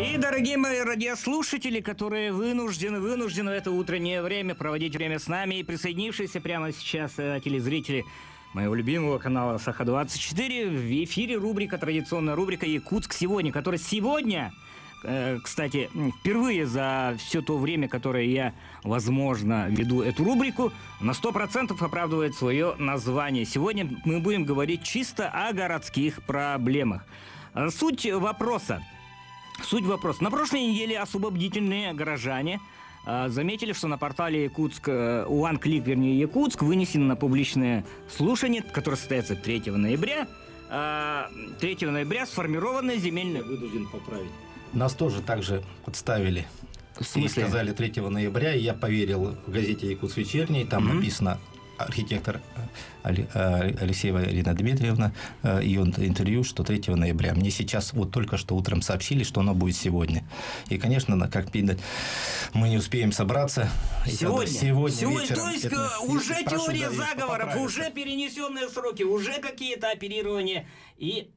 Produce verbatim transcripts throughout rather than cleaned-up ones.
И, дорогие мои радиослушатели, которые вынуждены, вынуждены в это утреннее время проводить время с нами, и присоединившиеся прямо сейчас э, телезрители моего любимого канала Саха двадцать четыре, в эфире рубрика, традиционная рубрика «Якутск сегодня», которая сегодня, э, кстати, впервые за все то время, которое я, возможно, веду эту рубрику, на сто процентов оправдывает свое название. Сегодня мы будем говорить чисто о городских проблемах. Суть вопроса. Суть вопроса. На прошлой неделе особо бдительные горожане э, заметили, что на портале Якутск, э, One Click, вернее, Якутск, вынесено на публичное слушание, которое состоится третьего ноября. Э, третьего ноября сформированное земельное... Вынужден поправить. Нас тоже также подставили. В смысле? И сказали третьего ноября, и я поверил в газете «Якутск вечерний», там mm-hmm. написано... архитектор Алексеева Ирина Дмитриевна, ее интервью, что третьего ноября. Мне сейчас вот только что утром сообщили, что оно будет сегодня. И, конечно, как видно, мы не успеем собраться. Сегодня? Сегодня, сегодня вечером. То есть Это, уже прошу, теория да, заговоров, уже перенесенные сроки, уже какие-то оперирования. И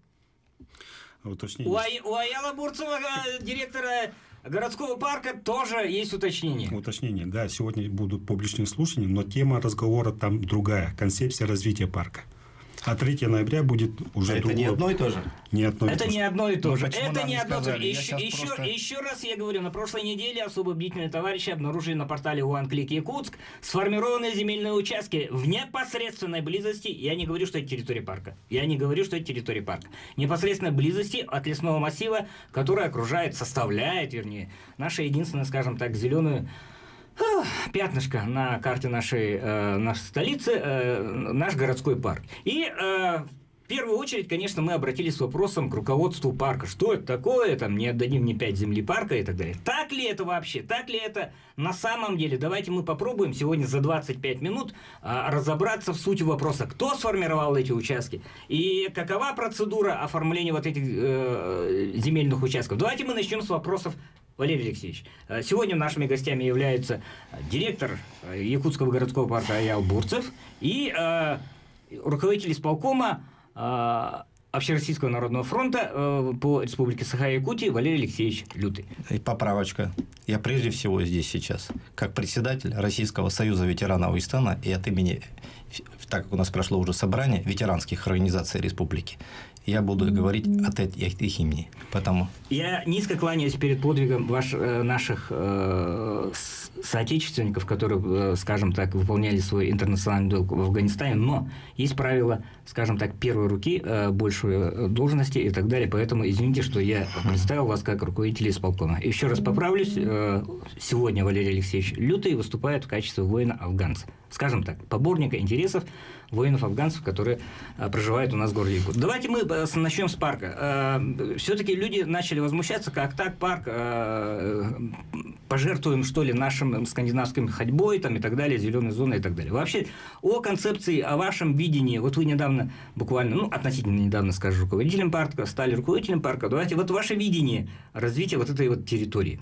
у, Ай, у Аяла Бурцева, директора городского парка, тоже есть уточнение. Уточнение, да, сегодня будут публичные слушания, но тема разговора там другая, концепция развития парка. А третьего ноября будет уже Это другое. не одно и то же? Не одно и Это то не же. одно и то ну, же. Это не одно и то же. Я Еще, еще, просто... еще раз я говорю, на прошлой неделе особо бдительные товарищи обнаружили на портале One Click Якутск сформированные земельные участки в непосредственной близости. Я не говорю, что это территория парка. Я не говорю, что это территория парка. Непосредственной близости от лесного массива, который окружает, составляет, вернее, наша единственная, скажем так, зеленую пятнышко на карте нашей, э, нашей столицы, э, наш городской парк. И э, в первую очередь, конечно, мы обратились с вопросом к руководству парка. Что это такое? Там, не отдадим ни пять земли парка и так далее. Так ли это вообще? Так ли это на самом деле? Давайте мы попробуем сегодня за двадцать пять минут э, разобраться в сути вопроса. Кто сформировал эти участки? И какова процедура оформления вот этих э, земельных участков? Давайте мы начнем с вопросов. Валерий Алексеевич, сегодня нашими гостями являются директор Якутского городского парка Аял Бурцев и э, руководитель исполкома э, Общероссийского народного фронта э, по Республике Саха-Якутия Валерий Алексеевич Лютый. И поправочка. Я прежде всего здесь сейчас, как председатель Российского союза ветеранов Афганистана и от имени, так как у нас прошло уже собрание ветеранских организаций республики, я буду говорить от их имени. Потому... Я низко кланяюсь перед подвигом ваш, наших э, соотечественников, которые, скажем так, выполняли свой интернациональный долг в Афганистане, но есть правила, скажем так, первой руки, э, большей должности и так далее, поэтому извините, что я представил вас как руководителя исполкома. Еще раз поправлюсь, э, сегодня Валерий Алексеевич Лютый выступает в качестве воина-афганца. Скажем так, поборника интересов воинов-афганцев, которые э, проживают у нас в городе Якутск. Давайте мы э, начнем с парка. Э, все-таки люди начали возмущаться, как так парк, э, пожертвуем, что ли, нашим скандинавским ходьбой там, и так далее, зеленой зоной и так далее. Вообще, о концепции, о вашем видении, вот вы недавно, буквально, ну, относительно недавно, скажу, руководителем парка, стали руководителем парка, давайте, вот ваше видение развития вот этой вот территории.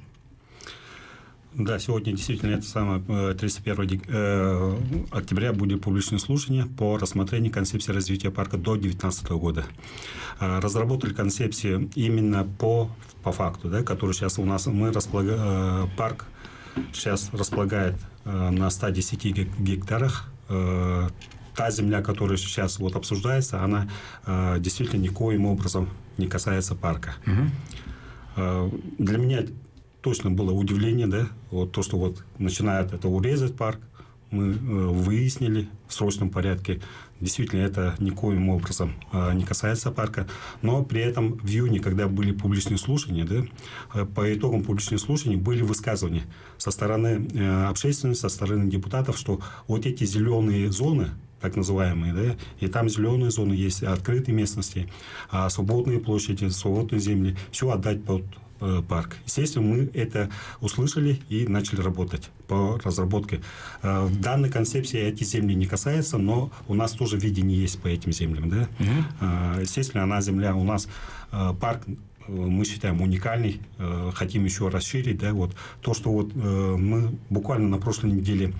Да, сегодня действительно это самое тридцать первого октября будет публичное слушание по рассмотрению концепции развития парка до две тысячи девятнадцатого года. Разработали концепцию именно по, по факту, да, который сейчас у нас мы располагаем, парк сейчас располагает на ста десяти гектарах. Та земля, которая сейчас вот обсуждается, она действительно никоим образом не касается парка. Угу. Для меня точно было удивление, да, вот то, что вот начинают это урезать парк, мы э, выяснили в срочном порядке, действительно это никоим образом э, не касается парка, но при этом в июне, когда были публичные слушания, да, э, по итогам публичных слушаний были высказывания со стороны э, общественности, со стороны депутатов, что вот эти зеленые зоны, так называемые, да, и там зеленые зоны есть, открытые местности, а свободные площади, свободные земли, все отдать под парк. Естественно, мы это услышали и начали работать по разработке. В данной концепции эти земли не касаются, но у нас тоже видение есть по этим землям. Да? Угу. Естественно, она земля у нас, парк, мы считаем уникальный, хотим еще расширить. Да? Вот. То, что вот мы буквально на прошлой неделе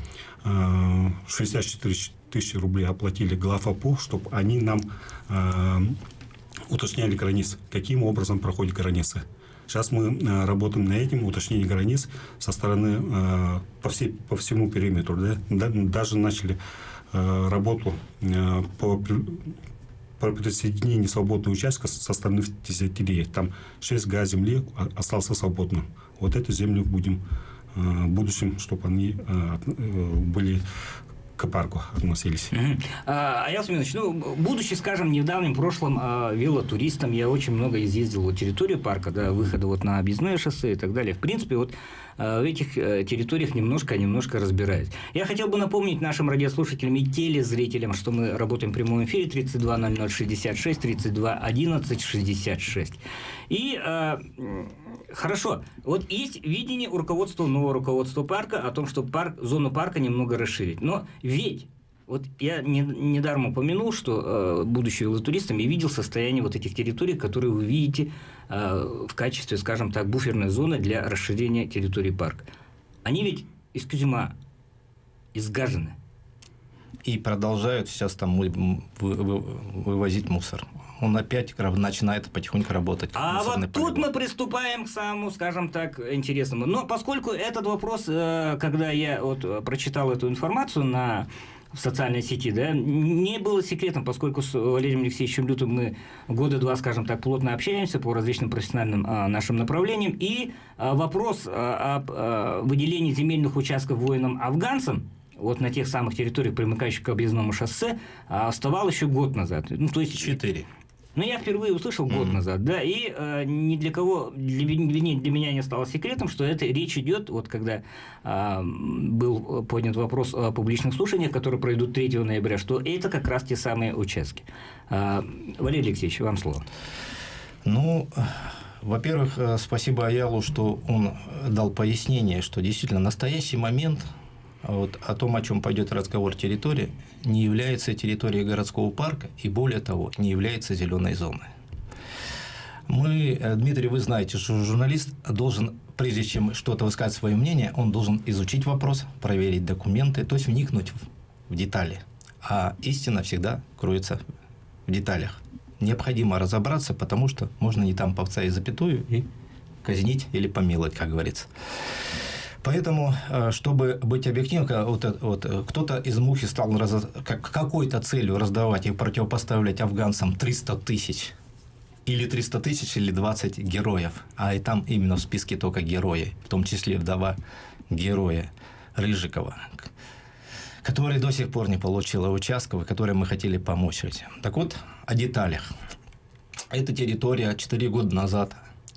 шестьдесят четыре тысячи рублей оплатили главапу, чтобы они нам уточняли границы, каким образом проходит граница. Сейчас мы э, работаем над этим, уточнение границ со стороны э, по, всей, по всему периметру. Да? Да, даже начали э, работу э, по, по присоединению свободного участка со стороны десятилетия. Там шесть га земли остался свободным. Вот эту землю будем э, в будущем, чтобы они э, были к парку относились. Mm-hmm. А, Аял Семенович, ну, будучи, скажем, в недавнем прошлом а, велотуристом, я очень много изъездил на территорию парка, да, выхода вот на объездное шоссе и так далее. В принципе, вот а, в этих а, территориях немножко-немножко разбираюсь. Я хотел бы напомнить нашим радиослушателям и телезрителям, что мы работаем в прямом эфире тридцать два ноль ноль шестьдесят шесть, тридцать два одиннадцать шестьдесят шесть. И а, хорошо, вот есть видение у руководства, нового руководства парка о том, что парк, зону парка немного расширить. Но ведь, вот я не, недаром упомянул, что, э, будучи велотуристом, я видел состояние вот этих территорий, которые вы видите э, в качестве, скажем так, буферной зоны для расширения территории парка. Они ведь, excuse-moi, изгажены. И продолжают сейчас там вы, вы, вы, вывозить мусор. Он опять начинает потихоньку работать. А вот тут мы приступаем к самому, скажем так, интересному. Но поскольку этот вопрос, когда я вот прочитал эту информацию на в социальной сети, да, не было секретом, поскольку с Валерием Алексеевичем Лютым мы года два, скажем так, плотно общаемся по различным профессиональным а, нашим направлениям, и а, вопрос а, об а, выделении земельных участков воинам-афганцам вот на тех самых территориях, примыкающих к объездному шоссе, оставал еще год назад. Ну, то есть четыре. Ну, я впервые услышал год mm-hmm. назад, да, и э, ни для кого, для, для меня не стало секретом, что это речь идет, вот когда э, был поднят вопрос о публичных слушаниях, которые пройдут третьего ноября, что это как раз те самые участки. Э, Валерий Алексеевич, вам слово. Ну, во-первых, спасибо Аялу, что он дал пояснение, что действительно в настоящий момент вот, о том, о чем пойдет разговор, территория не является территорией городского парка и, более того, не является зеленой зоной. Мы, Дмитрий, вы знаете, что журналист должен, прежде чем что-то высказать свое мнение, он должен изучить вопрос, проверить документы, то есть вникнуть в детали. А истина всегда кроется в деталях. Необходимо разобраться, потому что можно не там поставить запятую и казнить или помиловать, как говорится. Поэтому, чтобы быть объективным, вот, вот, кто-то из мухи стал раз, как, какой-то целью раздавать и противопоставлять афганцам триста тысяч, или триста тысяч, или двадцать героев, а и там именно в списке только герои, в том числе вдова героя Рыжикова, который до сих пор не получила участков, которые мы хотели помочь этим. Так вот, о деталях. Эта территория четыре года назад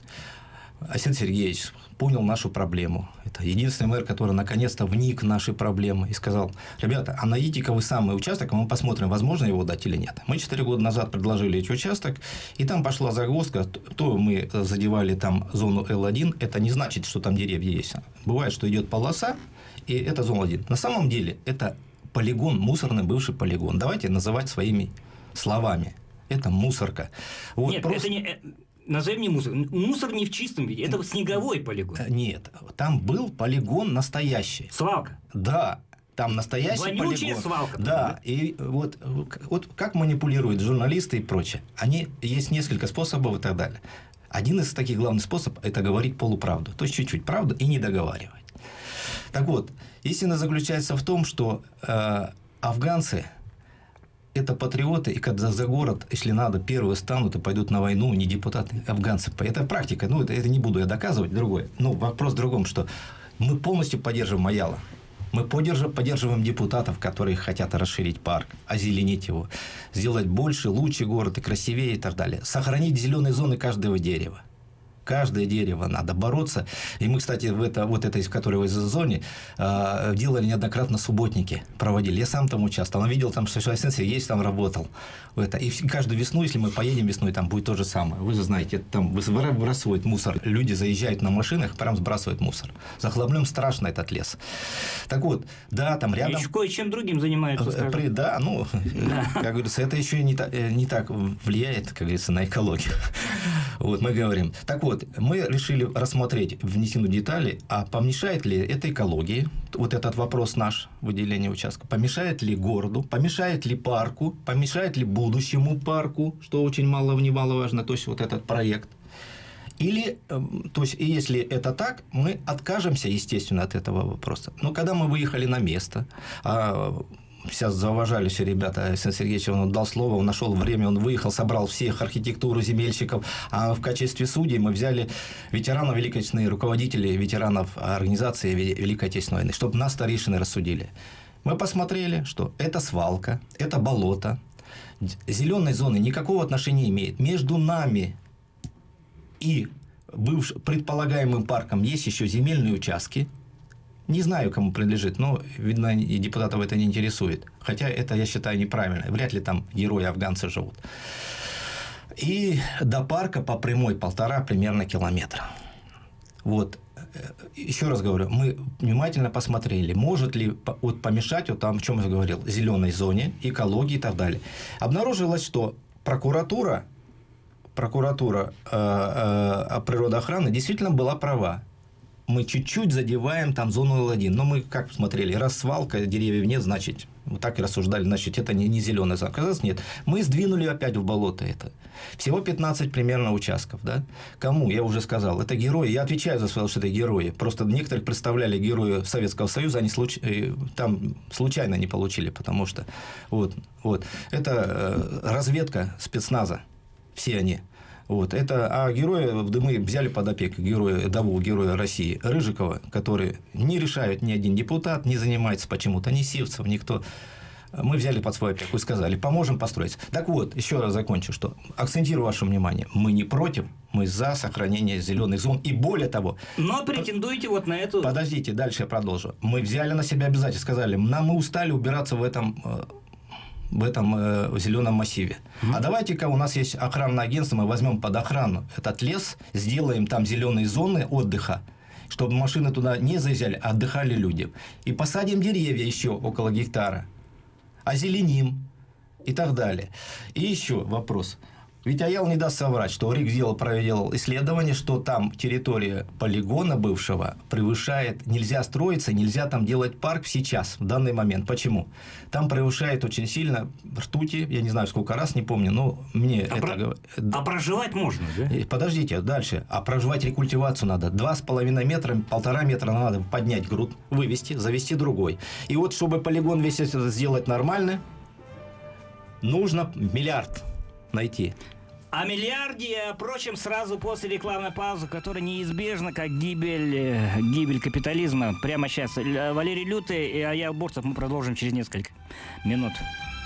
Асет Сергеевич понял нашу проблему. Это единственный мэр, который наконец-то вник в наши проблемы и сказал: ребята, а найдите-ка вы самый участок, а мы посмотрим, возможно его дать или нет. Мы четыре года назад предложили этот участок, и там пошла загвоздка. То мы задевали там зону Эл один, это не значит, что там деревья есть. Бывает, что идет полоса, и это зона один. На самом деле это полигон, мусорный бывший полигон. Давайте называть своими словами. Это мусорка. Вот Нет, просто... это не... Назовем не мусор. Мусор не в чистом виде. Это снеговой полигон. Нет, там был полигон настоящий. Свалка. Да, там настоящий Вонючая полигон. свалка. Да, да, и вот, вот как манипулируют журналисты и прочее. Они, есть несколько способов и так далее. Один из таких главных способов – это говорить полуправду. То есть чуть-чуть правду и не договаривать. Так вот, истина заключается в том, что э, афганцы – это патриоты, и когда за город, если надо, первые станут и пойдут на войну, не депутаты, афганцы. Это практика, ну, это, это не буду я доказывать, другое. Но вопрос в другом, что мы полностью поддерживаем Аяла. Мы поддерживаем, поддерживаем депутатов, которые хотят расширить парк, озеленить его, сделать больше, лучше город и красивее и так далее. Сохранить зеленые зоны каждого дерева. Каждое дерево надо бороться. И мы, кстати, в это, вот этой, в которой в зоне, э, делали неоднократно субботники, проводили. Я сам там участвовал. Он видел, там, что Асет Сергеевич там работал. Это. И каждую весну, если мы поедем весной, там будет то же самое. Вы же знаете, там выбрасывают мусор. Люди заезжают на машинах, прям сбрасывают мусор. За Хлоблем страшно этот лес. Так вот, да, там рядом... Еще кое-чем другим занимаются. При, да, ну, да. Как говорится, это еще не, та, не так влияет, как говорится, на экологию. Вот, мы говорим. Так вот, вот, мы решили рассмотреть, внесены детали, а помешает ли это экологии, вот этот вопрос наш, выделение участка, помешает ли городу, помешает ли парку, помешает ли будущему парку, что очень мало-немаловажно, то есть вот этот проект. Или, то есть, и если это так, мы откажемся, естественно, от этого вопроса. Но когда мы выехали на место, а сейчас зауважали все ребята, Александр Сергеевич, он дал слово, он нашел время, он выехал, собрал всех архитектуру, земельщиков, а в качестве судей мы взяли ветеранов Великой Отечественной, руководителей ветеранов организации Великой Отечественной войны, чтобы нас старейшины рассудили. Мы посмотрели, что это свалка, это болото, зеленой зоны никакого отношения не имеет. Между нами и бывшим предполагаемым парком есть еще земельные участки. Не знаю, кому принадлежит, но, видно, и депутатов это не интересует. Хотя это, я считаю, неправильно. Вряд ли там герои-афганцы живут. И до парка по прямой полтора примерно километра. Вот. Еще раз говорю, мы внимательно посмотрели, может ли вот помешать, вот там, о чем я говорил, зеленой зоне, экологии и так далее. Обнаружилось, что прокуратура, прокуратура э, э, природоохраны действительно была права. Мы чуть-чуть задеваем там зону эл один. Но мы как смотрели, раз свалка, деревьев нет, значит, вот так и рассуждали, значит, это не, не зеленая зона. Оказалось, нет. Мы сдвинули опять в болото это. Всего пятнадцать примерно участков. Да? Кому? Я уже сказал. Это герои. Я отвечаю за свое, что это герои. Просто некоторых представляли герои Советского Союза, они случ... там случайно не получили, потому что вот, вот. Это разведка спецназа. Все они. Вот, это, а герои, мы взяли под опеку героя, того героя России Рыжикова, который не решает ни один депутат, не занимается почему-то ни Сивцев, никто. Мы взяли под свою опеку и сказали, поможем построить. Так вот, еще раз закончу, что акцентирую ваше внимание, мы не против, мы за сохранение зеленых зон и более того. Но претендуете вот на эту... Подождите, дальше я продолжу. Мы взяли на себя обязательство, сказали, нам мы устали убираться в этом... в этом э, зеленом массиве. Mm-hmm. А давайте-ка у нас есть охранное агентство, мы возьмем под охрану этот лес, сделаем там зеленые зоны отдыха, чтобы машины туда не заезжали, а отдыхали люди. И посадим деревья еще около гектара, озеленим и так далее. И еще вопрос. Ведь Аял не даст соврать, что РИК сделал, провел исследование, что там территория полигона бывшего превышает, нельзя строиться, нельзя там делать парк сейчас, в данный момент. Почему? Там превышает очень сильно ртути, я не знаю сколько раз, не помню, но мне а это... Про... А проживать можно, да? Подождите, дальше. А проживать рекультивацию надо. Два с половиной метра, полтора метра надо поднять груд, вывести, завести другой. И вот, чтобы полигон весь это сделать нормально, нужно миллиард найти. О миллиарде и о прочем сразу после рекламной паузы, которая неизбежна, как гибель, гибель капитализма. Прямо сейчас. Валерий Лютый и Аял Бурцев мы продолжим через несколько минут.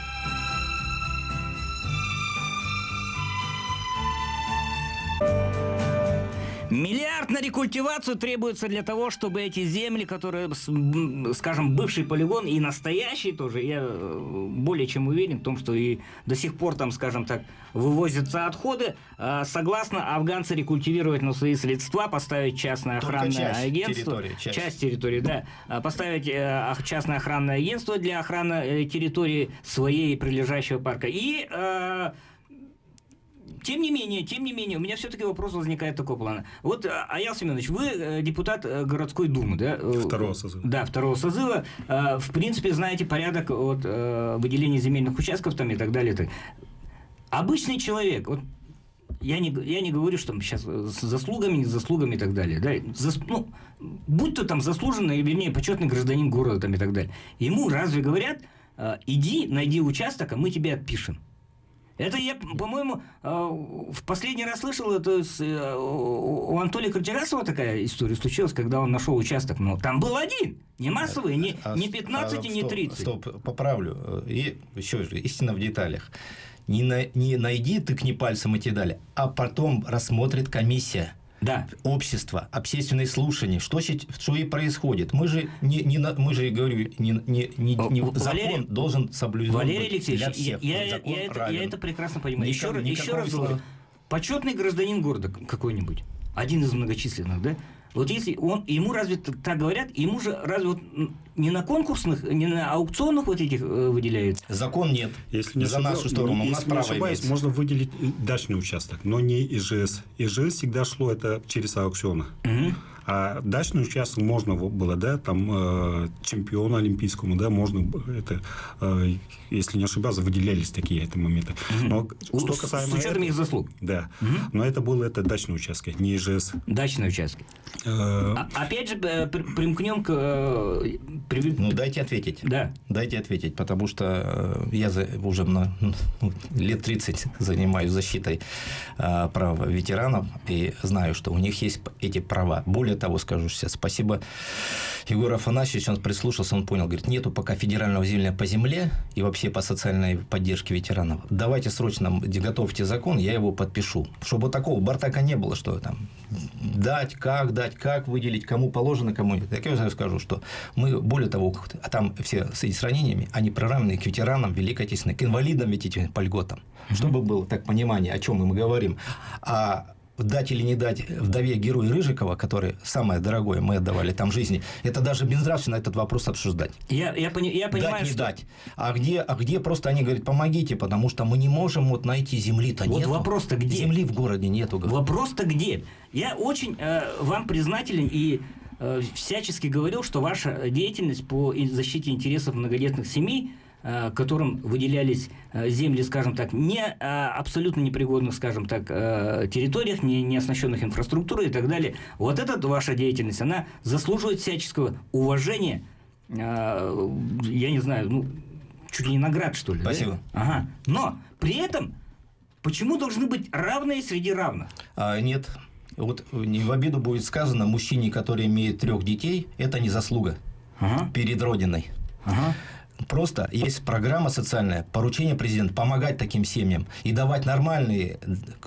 Миллиард на рекультивацию требуется для того, чтобы эти земли, которые, скажем, бывший полигон и настоящий тоже, я более чем уверен в том, что и до сих пор там, скажем так, вывозятся отходы, согласно афганцы рекультивировать на свои средства, поставить частное охранное часть агентство, территории, часть. часть территории, да, поставить частное охранное агентство для охраны территории своей и прилежащего парка. И Тем не менее, тем не менее, у меня все-таки вопрос возникает такого плана. Вот, Аял Семенович, вы депутат городской думы, да? Второго созыва. Да, второго созыва. В принципе, знаете порядок от выделения земельных участков там и так далее. Обычный человек, вот, я не, я не говорю, что там сейчас с заслугами, не с заслугами и так далее. Да? Зас, ну, будь то там заслуженный, вернее, почетный гражданин города там и так далее. Ему разве говорят, иди, найди участок, а мы тебе отпишем. Это я, по-моему, в последний раз слышал, это с, у Анатолия Картирасова такая история случилась, когда он нашел участок, но там был один, не массовый, не, а, не пятнадцать и а, не тридцать. Стоп, поправлю. И еще же, истина в деталях. Не, на, не найди, тыкни пальцем и те далее, а потом рассмотрит комиссия. Да. Общество, общественные слушания, что, что и происходит. Мы же, не, не, мы же говорю, не, не, не, не, Валерий, закон должен соблюдать. Валерий Алексеевич, я, я, я, это, я это прекрасно понимаю. Еще, еще раз говорю, почетный гражданин города какой-нибудь. один из многочисленных, да? Вот если он, ему разве так говорят, ему же разве вот не на конкурсных, не на аукционах вот этих э, выделяют? Закон нет. Если не за ошибаюсь, нашу сторону, если у нас не право ошибаюсь, имеется. можно выделить дачный участок, но не ИЖС. ИЖС всегда шло это через аукционы. Угу. А дачный участок можно было, да, там э, чемпиону олимпийскому, да, можно это, э, если не ошибаюсь, выделялись такие это моменты. Но что С, касаемо с учетом этого, их заслуг. да, Угу. но это было это дачный участок, не ИЖС. Дачные участки. Э, А, опять же, э, при- примкнем к... э, при- Ну, дайте ответить. Да. Дайте ответить, потому что э, я за, уже на, ну, лет тридцать занимаюсь защитой э, прав ветеранов и знаю, что у них есть эти права. Более того, скажу сейчас спасибо Егору Афанасьевичу, он прислушался, он понял, говорит, нету пока федерального земля по земле и вообще по социальной поддержке ветеранов. Давайте срочно готовьте закон, я его подпишу. Чтобы такого бартака не было, что там дать, как дать, как выделить, кому положено, кому нет. Так я скажу, что мы, более того, а там все с, с ранениями, они приравнены к ветеранам Великой Отечественной, к инвалидам ведь этим по льготам. Mm-hmm. Чтобы было так понимание, о чем мы говорим. А дать или не дать вдове героя Рыжикова, который самое дорогое мы отдавали там жизни, это даже безнравственно этот вопрос обсуждать. Я, я, пони, я понимаю, дать, не что... дать. А где, а где просто они говорят, помогите, потому что мы не можем вот найти земли-то Вот нету. вопрос-то где? Земли в городе нету. Говорят. Вопрос-то где? Я очень э, вам признателен и э, всячески говорил, что ваша деятельность по защите интересов многодетных семей, э, которым выделялись э, земли, скажем так, не э, абсолютно непригодных, скажем так, э, территориях, не, не оснащенных инфраструктурой и так далее, вот эта ваша деятельность, она заслуживает всяческого уважения, э, я не знаю, ну, чуть ли не наград, что ли. Спасибо. Да? Ага. Но при этом почему должны быть равные среди равных? А, нет. Вот не в обиду будет сказано, мужчине, который имеет трех детей, это не заслуга Ага. перед Родиной. Ага. Просто есть программа социальная, поручение президента помогать таким семьям и давать нормальные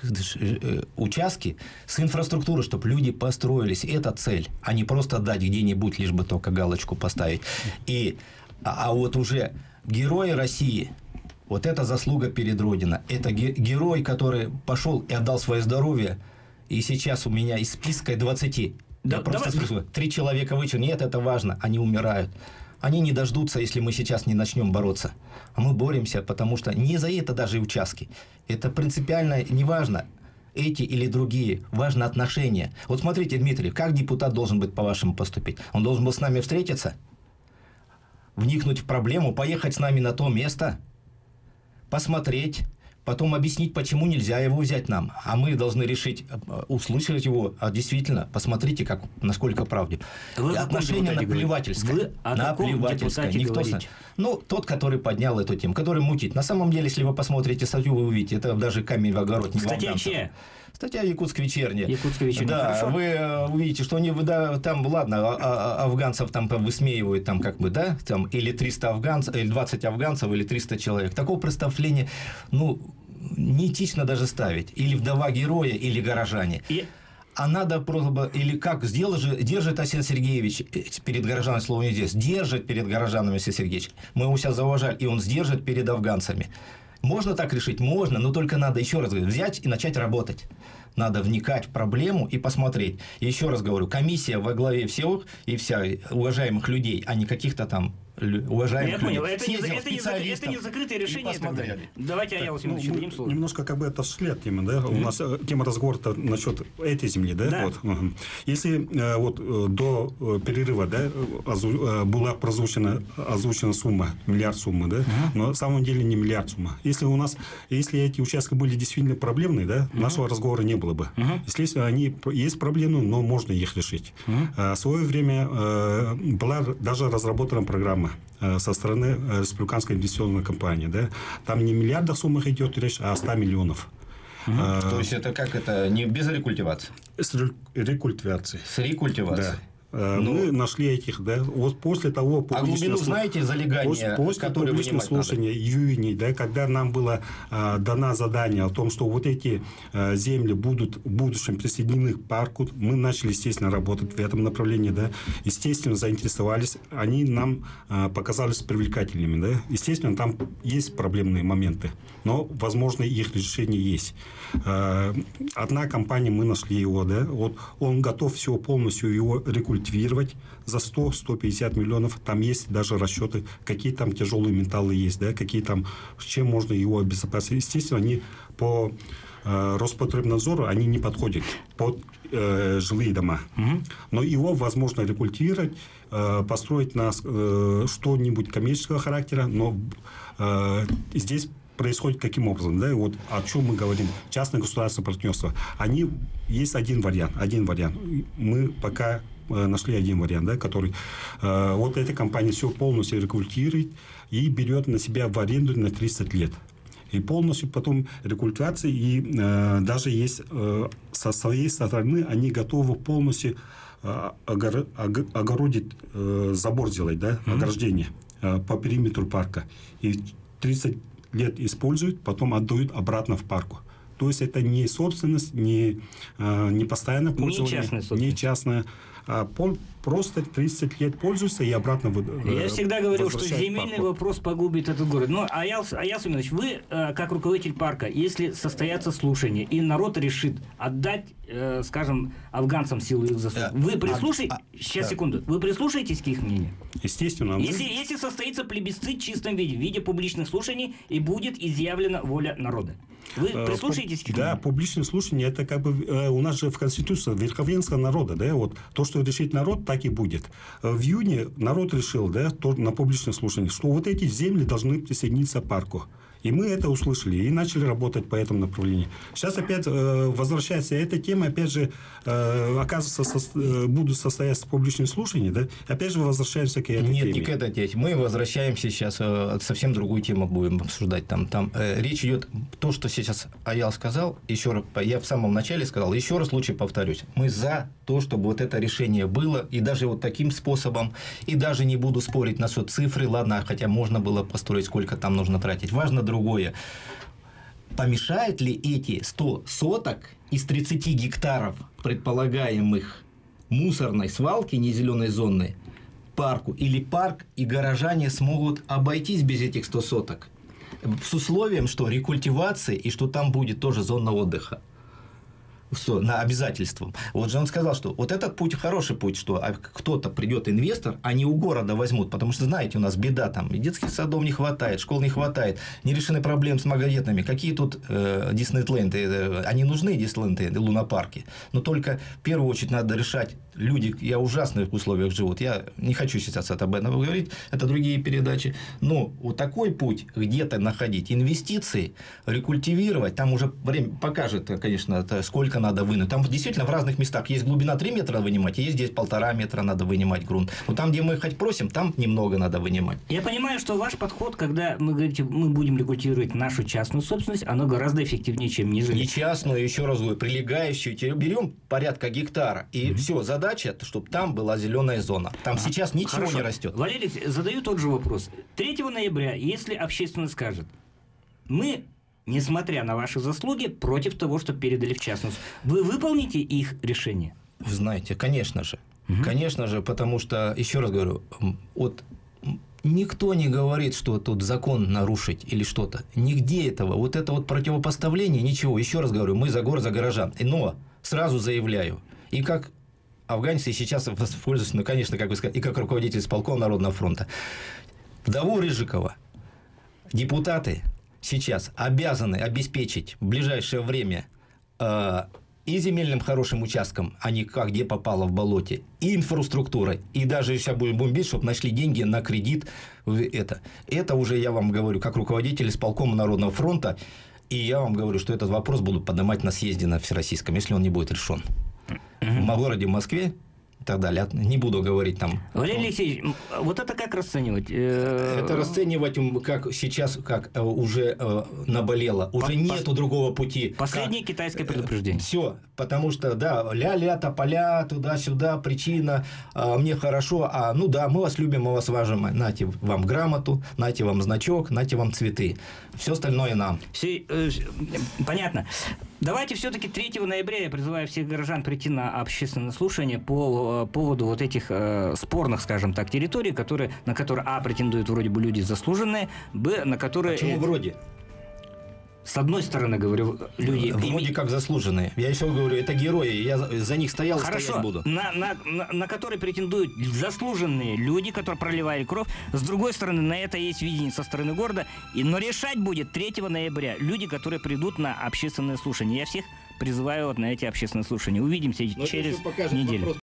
участки с инфраструктурой, чтобы люди построились. Это цель, а не просто дать где-нибудь, лишь бы только галочку поставить. И, а, а вот уже герои России, вот это заслуга перед Родиной. Это ге- герой, который пошел и отдал свое здоровье. И сейчас у меня из списка двадцати. Да, я просто давай. спрашиваю, три человека вычел. Нет, это важно. Они умирают. Они не дождутся, если мы сейчас не начнем бороться. А мы боремся, потому что не за это даже и участки. Это принципиально неважно, эти или другие. Важно отношения. Вот смотрите, Дмитрий, как депутат должен быть, по-вашему, поступить? Он должен был с нами встретиться, вникнуть в проблему, поехать с нами на то место, посмотреть, потом объяснить, почему нельзя его взять нам. А мы должны решить, услышать его, а действительно, посмотрите, как, насколько правдив. Вы о каком Отношение депутате наплевательское. говорите? Вы о каком Наплевательское. депутате Никто говорите? знает. Ну, тот, который поднял эту тему, который мутит. На самом деле, если вы посмотрите статью, вы увидите, это даже камень в огород. Не Статья афганцев. чья? Статья «Якутск вечерняя». «Якутск вечерняя», да, хорошо. вы э, увидите, что они, да, там, ладно, а, а, афганцев там высмеивают, там, как бы, да, там, или триста афганцев, или двадцать афганцев, или триста человек. Такого представления, ну, неэтично даже ставить. Или вдова героя, или горожане. И... А надо просто, или как сделать же, держит Асен Сергеевич перед горожанами, слово не здесь, держит перед горожанами Асен Сергеевич. Мы его сейчас зауважали, и он сдержит перед афганцами. Можно так решить? Можно, но только надо, еще раз говорю, взять и начать работать. Надо вникать в проблему и посмотреть. И еще раз говорю, комиссия во главе всех и вся уважаемых людей, а не каких-то там уважаемых Я понял, людей. это не, Съездил это, не, специалистов это не закрытое решение и так далее. посмотрели. Давайте Так, Аял ну, Семенович, мы дадим слово. немножко как бы отошли от темы, да? У нас э, тема разговора насчет этой земли, да? Да. Вот. Мгм. Если э, вот э, до э, перерыва, да, озу- э, была прозвучена озвучена сумма, миллиард суммы, да? Но на самом деле не миллиард сумма. Если у нас, если эти участки были действительно проблемные, да, нашего разговора не было бы. Если они есть проблемы, но можно их решить. Э, В свое время э, была даже разработана программа э, со стороны э, республиканской инвестиционной компании, да? Там не миллиардах суммах идет речь, а ста миллионов. То есть это как это, не без рекультивации? С ре- рекультивацией. С рекультивацией. Да. Ну, мы нашли этих, да, вот после того... А глубину знаете залегания, после, после которые публичного слушания июня, да, когда нам было а, дано задание о том, что вот эти а, земли будут в будущем присоединены к парку, мы начали, естественно, работать в этом направлении, да, естественно, заинтересовались, они нам а, показались привлекательными, да, естественно, там есть проблемные моменты, но, возможно, их решение есть. А, одна компания, мы нашли его, да, вот он готов все полностью его рекультивировать, за сто - сто пятьдесят миллионов. Там есть даже расчеты, какие там тяжелые металлы есть, да, какие там, с чем можно его обезопасить. Естественно, они по э, Роспотребнадзору они не подходят под э, жилые дома. Угу. Но его возможно рекультивировать, э, построить на э, что-нибудь коммерческого характера, но э, здесь происходит каким образом, да, вот о чем мы говорим, частно-государственное партнерство. Они, есть один вариант, один вариант. Мы пока э, нашли один вариант, да, который, э, вот эта компания все полностью рекультивирует и берет на себя в аренду на тридцать лет. И полностью потом рекультивация, и э, даже есть э, со своей стороны, они готовы полностью э, огор, ог, огородить, э, забор сделать, да, mm-hmm. ограждение э, по периметру парка. И тридцать лет используют, потом отдают обратно в парку. То есть это не собственность, не, не постоянное пользование, не частная собственность. Не частная, а просто тридцать лет пользуются и обратно Я всегда говорил, что земельный парку. Вопрос погубит этот город. Но, Аяс, Аяс Уминович, вы, как руководитель парка, если состоятся слушания, и народ решит отдать, скажем, афганцам силу их заслуг, а, вы прислушаетесь... А, Сейчас, да. секунду. Вы прислушаетесь к их мнению? Естественно. Если, мы... если состоится плебисцит в чистом виде, в виде публичных слушаний, и будет изъявлена воля народа. Вы прислушаетесь к этому? Да, публичное слушание, это как бы у нас же в Конституции верховенство народа, да, вот то, что решит народ, так и будет. В июне народ решил, да, то, на публичном слушании, что вот эти земли должны присоединиться к парку. И мы это услышали и начали работать по этому направлению. Сейчас опять э, возвращается эта тема, опять же, э, оказывается, со, э, будут состояться публичные слушания, да? Опять же возвращаемся к этой Нет, теме. Нет, не к этой теме. Мы возвращаемся сейчас, э, совсем другую тему будем обсуждать. Там, там э, речь идет, то, что сейчас Аял сказал, еще раз, я в самом начале сказал, еще раз лучше повторюсь. Мы за то, чтобы вот это решение было, и даже вот таким способом, и даже не буду спорить насчет цифры, ладно, хотя можно было построить, сколько там нужно тратить. Важно другое. Помешает ли эти сто соток из тридцати гектаров предполагаемых мусорной свалки, не зеленой зоны, парку? Или парк и горожане смогут обойтись без этих ста соток? С условием, что рекультивация и что там будет тоже зона отдыха. Все, на обязательством. Вот же он сказал, что вот этот путь хороший путь, что кто-то придет инвестор, они у города возьмут, потому что, знаете, у нас беда там, и детских садов не хватает, школ не хватает, не решены проблемы с многодетными. Какие тут э, Диснейленды? Э, они нужны, Диснейленды, лунопарки, но только в первую очередь надо решать. Люди, я в ужасных условиях живут, я не хочу сейчас об этом говорить, это другие передачи, но вот такой путь, где-то находить инвестиции, рекультивировать, там уже время покажет, конечно, сколько надо вынуть. Там действительно в разных местах есть глубина три метра вынимать, и есть здесь полтора метра надо вынимать грунт. Но там, где мы хоть просим, там немного надо вынимать. Я понимаю, что ваш подход, когда мы говорите, мы будем рекультивировать нашу частную собственность, оно гораздо эффективнее, чем ниже. Не частную, еще раз говорю, прилегающую. Берем порядка гектара, и mm-hmm. все, задача, чтобы там была зеленая зона. Там а, сейчас ничего хорошо. Не растет. Валерий, задаю тот же вопрос. третьего ноября, если общественность скажет, мы, несмотря на ваши заслуги, против того, что передали в частность, вы выполните их решение? Вы знаете, конечно же. Угу. Конечно же, потому что, еще раз говорю, вот никто не говорит, что тут закон нарушить или что-то. Нигде этого. Вот это вот противопоставление, ничего. Еще раз говорю, мы за город, за горожан. Но сразу заявляю, и как афганцы сейчас воспользуются, ну, конечно, как вы сказали, и как руководитель исполкома Народного фронта. Вдову Рыжикова депутаты сейчас обязаны обеспечить в ближайшее время э, и земельным хорошим участком, а не как где попало в болоте, и инфраструктурой. И даже сейчас будем бомбить, чтобы нашли деньги на кредит. Это, это уже я вам говорю, как руководитель исполкома Народного фронта, и я вам говорю, что этот вопрос будут поднимать на съезде на Всероссийском, если он не будет решен. В городе Москве и так далее. Не буду говорить там. Валерий Алексеевич, вот это как расценивать? Э, Это расценивать, как сейчас, как уже э, наболело. Уже По- нету пос- другого пути. Последнее китайское предупреждение. Все, потому что, да, ля-ля, тополя, туда-сюда, причина, а, мне хорошо, а ну да, мы вас любим, мы вас важим, нате вам грамоту, нате вам значок, нате вам цветы. Все остальное нам. Все, э, понятно. Давайте все-таки третьего ноября я призываю всех горожан прийти на общественное слушание по э, поводу вот этих э, спорных, скажем так, территорий, которые, на которые, а, претендуют вроде бы люди заслуженные, б, на которые... Почему э, вроде? С одной стороны, говорю, люди... Вроде как заслуженные. Я еще говорю, это герои, я за, за них стоял и Хорошо, стоять буду. на, на, на, на которые претендуют заслуженные люди, которые проливали кровь. С другой стороны, на это есть видение со стороны города. И, но решать будет третьего ноября люди, которые придут на общественное слушание. Я всех призываю вот на эти общественные слушания. Увидимся Но это через еще покажет неделю. вопрос